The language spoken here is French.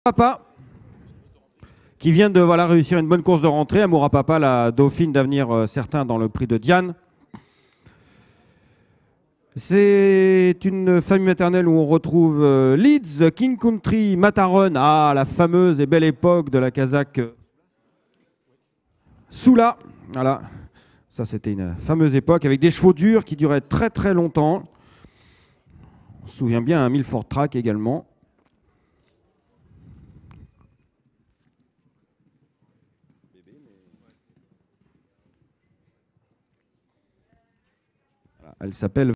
Papa, qui vient de réussir une bonne course de rentrée. Amoura Papa, la dauphine d'avenir certain dans le prix de Diane. C'est une famille maternelle où on retrouve Leeds, King Country, Mataron, la fameuse et belle époque de la Kazakh Soula. Voilà, ça c'était une fameuse époque avec des chevaux durs qui duraient très très longtemps. On se souvient bien, un Milford Track également. Elle s'appelle